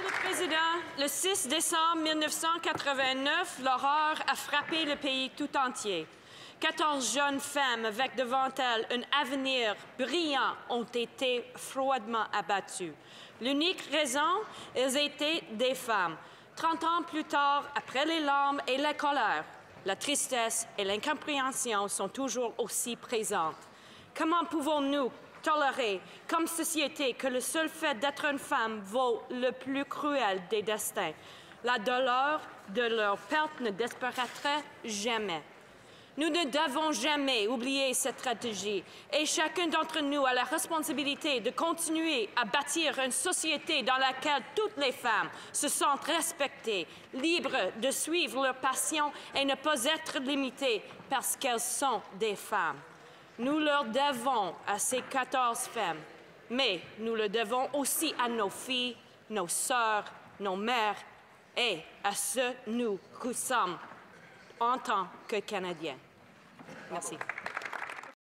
le Président, le 6 décembre 1989, l'horreur a frappé le pays tout entier. 14 jeunes femmes avec devant elles un avenir brillant ont été froidement abattues. L'unique raison, elles étaient des femmes. 30 ans plus tard, après les larmes et la colère, la tristesse et l'incompréhension sont toujours aussi présentes. Comment pouvons-nous tolérer comme société que le seul fait d'être une femme vaut le plus cruel des destins? La douleur de leur perte ne disparaîtra jamais. Nous ne devons jamais oublier cette stratégie et chacun d'entre nous a la responsabilité de continuer à bâtir une société dans laquelle toutes les femmes se sentent respectées, libres de suivre leur passion et ne pas être limitées parce qu'elles sont des femmes. Nous leur devons à ces 14 femmes, mais nous le devons aussi à nos filles, nos sœurs, nos mères et à ceux nous que sommes en tant que Canadiens. Merci.